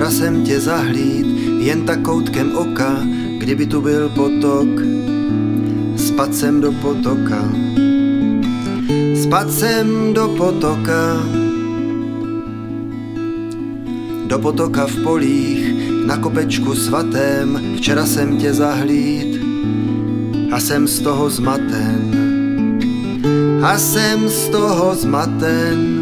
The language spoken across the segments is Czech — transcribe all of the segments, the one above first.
Včera jsem tě zahlíd jen tak koutkem oka, kdyby tu byl potok. Spadl jsem do potoka, spadl jsem do potoka. Do potoka v polích, na kopečku svatém. Včera jsem tě zahlíd a jsem z toho zmaten. A jsem z toho zmaten.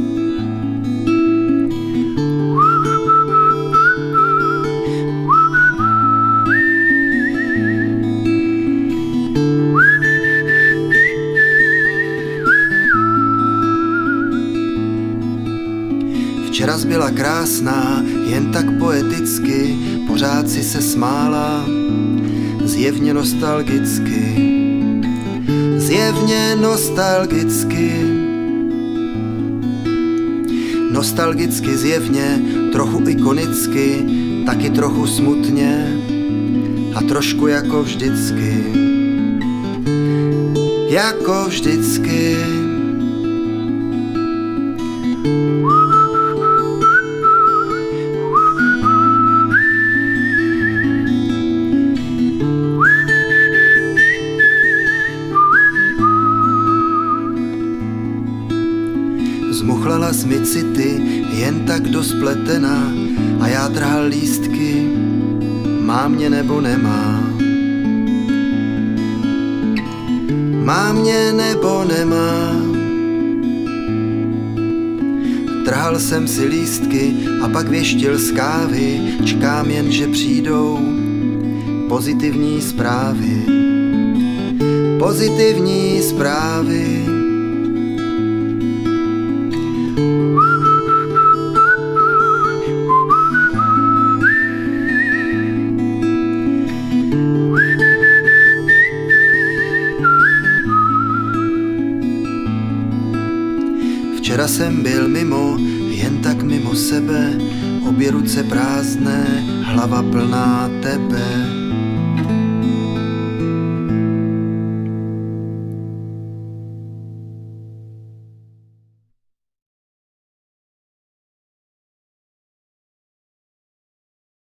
Včera byla krásná, jen tak poeticky, pořád si se smála, zjevně nostalgicky, zjevně nostalgicky. Nostalgicky zjevně, trochu ikonicky, taky trochu smutně a trošku jako vždycky. Jako vždycky. Zmuchlala jsi mi city, jen tak dospletená, a já trhal lístky, má mě nebo nemá. Má mě nebo nemá. Trhal jsem si lístky a pak věštil z kávy, čekám jen, že přijdou pozitivní zprávy. Pozitivní zprávy. Včera jsem byl mimo, jen tak mimo sebe, obě ruce prázdné, hlava plná tebe.